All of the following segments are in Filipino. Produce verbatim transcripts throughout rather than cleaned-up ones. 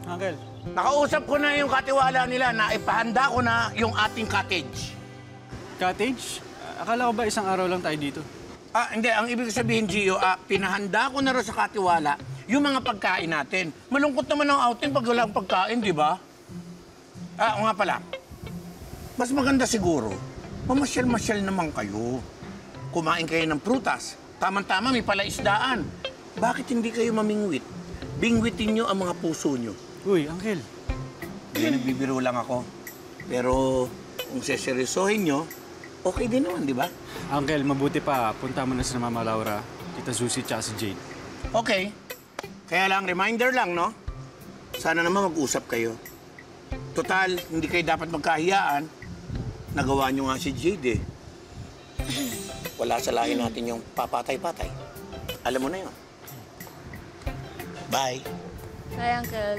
Uncle. Nakausap ko na yung katiwala nila na ipahanda ko na yung ating cottage. Cottage? Akala ko ba isang araw lang tayo dito? Ah, hindi. Ang ibig sabihin, Gio, ah, pinahanda ko na rin sa katiwala yung mga pagkain natin. Malungkot naman ang outing pag walang pagkain, di ba? Ah, o nga pala. Mas maganda siguro, mamasyal-masyal naman kayo. Kumain kayo ng prutas. Tama-tama, may palaisdaan. Bakit hindi kayo mamingwit? Bingwitin nyo ang mga puso nyo. Uy, Uncle. Hindi, nagbibiro lang ako. Pero kung seseryosohin nyo, okay din naman, di ba? Uncle, mabuti pa. Punta mo na si Mama Laura, Tita Susie, tsaka si Jade. Okay. Kaya lang, reminder lang, no? Sana naman mag-usap kayo. Total, hindi kayo dapat magkahiyaan. Nagawa nyo nga si Jade, eh. Wala sa lahi natin yung papatay-patay. Alam mo na yun. Bye. Bye, Uncle.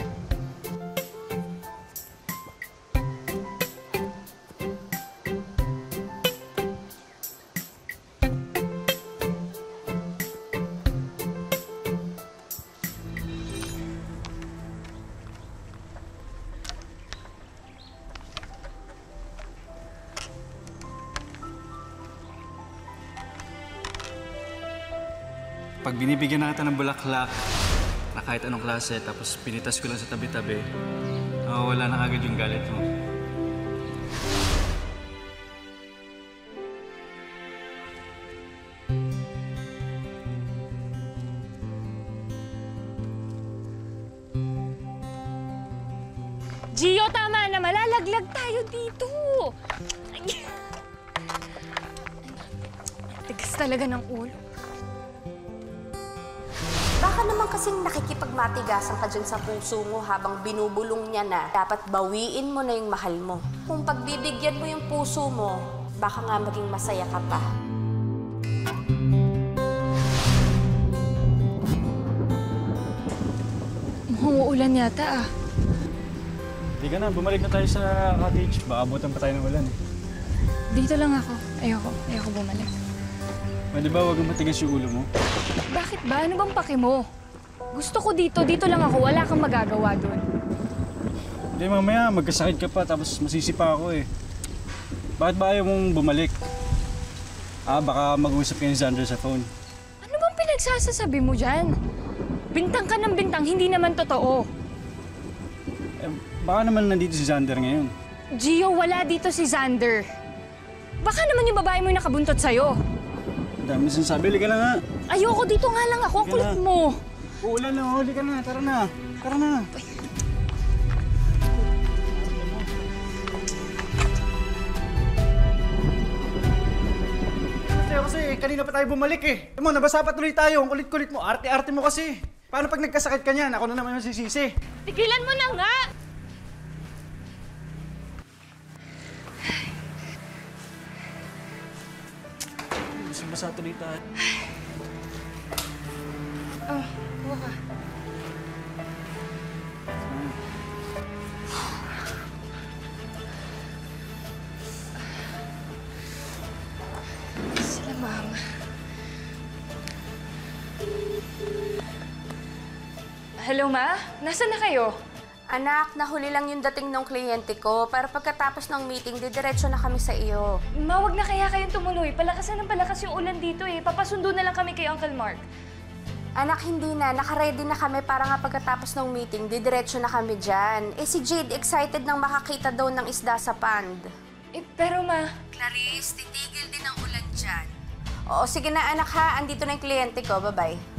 Pag binibigyan na kita ng bulaklak na kahit anong klase, tapos pinitas ko lang sa tabi-tabi, nawawala na agad yung galit mo. Gio, tama na. Malalaglag tayo dito. Tigas talaga ng ulo. Baka naman kasing nakikipagmatigasan ka dyan sa puso mo habang binubulong niya na dapat bawiin mo na yung mahal mo. Kung pagbibigyan mo yung puso mo, baka nga maging masaya ka pa. Mukhang uulan yata ah. Hindi ka na, bumalik na tayo sa cottage. Baka abutan pa tayo ng ulan eh. Dito lang ako. Ayoko. Ayoko bumalik. O, di ba huwag mong matigas yung ulo mo? Bakit ba? Ano bang pake mo? Gusto ko dito. Dito lang ako. Wala kang magagawa doon. Hindi, mamaya magkasakit ka pa tapos masisipa ako eh. Bakit ba ayaw mong bumalik? Ah, baka mag-usap kayo ni Xander sa phone. Ano bang pinagsasasabi mo dyan? Bintang ka ng bintang, hindi naman totoo. Eh, baka naman nandito si Xander ngayon. Gio, wala dito si Xander. Baka naman yung babae mo yung nakabuntot sa'yo. Dami sinasabi, huli ka na nga. Ayoko, dito nga lang ako. Ang kulit mo. Uulan na, huli ka na. Tara na. Tara na. Kasi kasi, kanina pa tayo bumalik eh. Alam mo, nabasa pa tuloy tayo. Ang kulit-kulit mo. Arte-arte mo kasi. Paano pag nagkasakit ka niyan? Ako na naman yung sisisi. Tigilan mo na nga! Basa tuloy tayo. Oh, huwa ka. Sila, Mama. Hello, Ma? Nasaan na kayo? Anak, nahuli lang yung dating ng kliyente ko. Para pagkatapos ng meeting, didiretso na kami sa iyo. Ma, wag na kaya kayong tumuloy. Palakasan ng palakas yung ulan dito eh. Papasundo na lang kami kay Uncle Mark. Anak, hindi na. Nakaready na kami para nga pagkatapos ng meeting, didiretso na kami dyan. Eh si Jade, excited nang makakita daw ng isda sa pond. Eh, pero Ma... Clarisse, titigil din ang ulan dyan. Oo, sige na anak ha. Andito na yung kliyente ko. Bye-bye.